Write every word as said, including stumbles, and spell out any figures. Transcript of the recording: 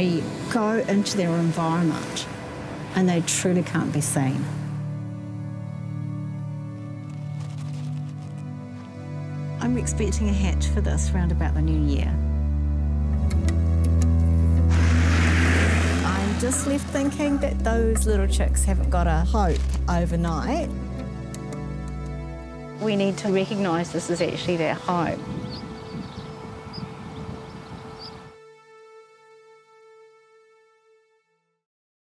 they go into their environment and they truly can't be seen. I'm expecting a hatch for this round about the new year. I'm just left thinking that those little chicks haven't got a hope overnight. We need to recognise this is actually their home.